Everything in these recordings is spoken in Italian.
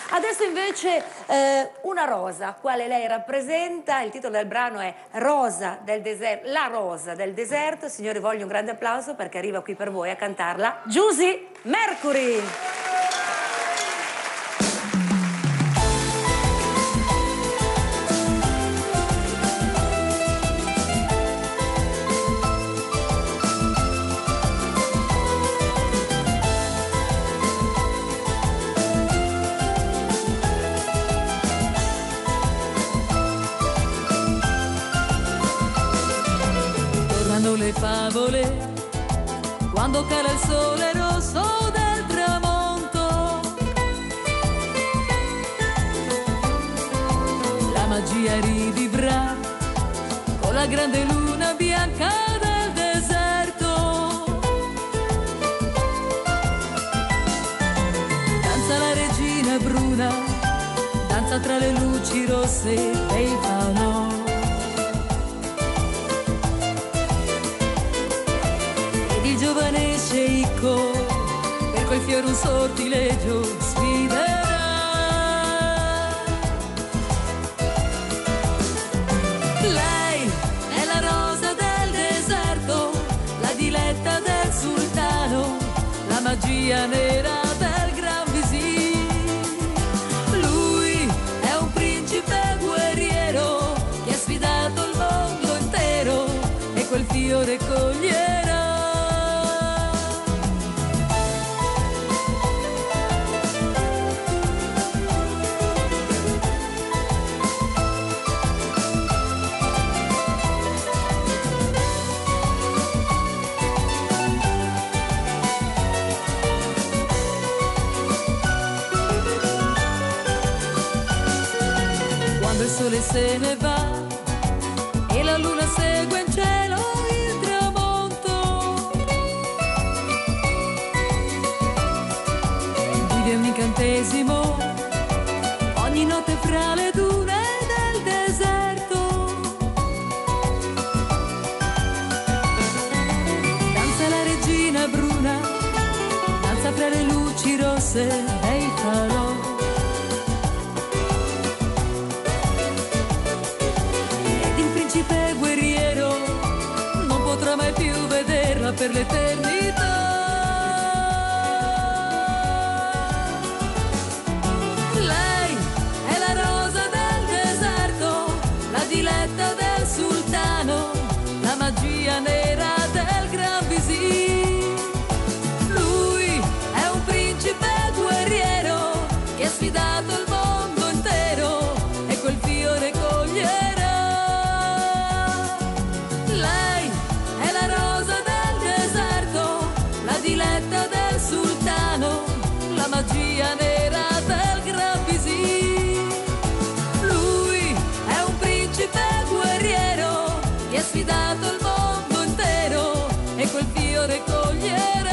Adesso invece una rosa, quale lei rappresenta. Il titolo del brano è Rosa del deserto, la rosa del deserto. Signori, voglio un grande applauso perché arriva qui per voi a cantarla Giusy Mercury. Le favole quando cala il sole rosso del tramonto, la magia rivivrà con la grande luna bianca del deserto. Danza la regina bruna, danza tra le luci rosse dei falò. Il giovane sceicco per quel fiore un sortileggio sfiderà. Lei è la rosa del deserto, la diletta del sultano, la magia nera del gran visir. Lui è un principe guerriero che ha sfidato il mondo intero e quel fiore coglierà. Quando il sole se ne va e la luna segue in cielo il tramonto, vive un incantesimo ogni notte fra le dune del deserto. Danza la regina bruna, danza fra le luci rosse dei falò. Principe guerriero non potrà mai più vederla per l'eternità. Lei è la rosa del deserto, la diletta del sultano, la magia nera del gran visir. Lui è un principe guerriero che ha sfidato il mondo intero e quel fiore coglierà. Diletta del sultano, la magia nera del gran visir. Lui è un principe guerriero che ha sfidato il mondo intero e quel fiore coglierà.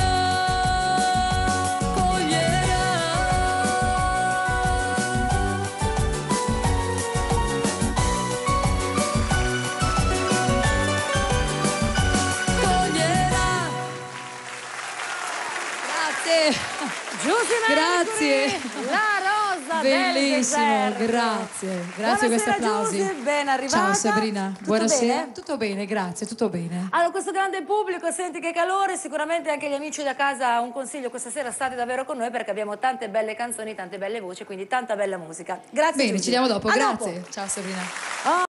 Giusy Mercury, Grazie. la rosa bellissimo, del deserto. grazie per questi applausi. Giusy, ben arrivata. Ciao Sabrina, Tutto buonasera. bene? Tutto bene, grazie, tutto bene. Allora, questo grande pubblico, senti che calore, sicuramente anche gli amici da casa un consiglio: questa sera state davvero con noi perché abbiamo tante belle canzoni, tante belle voci, quindi tanta bella musica. Grazie. Bene, Giusy. ci vediamo dopo, A grazie. dopo. Ciao Sabrina. Oh.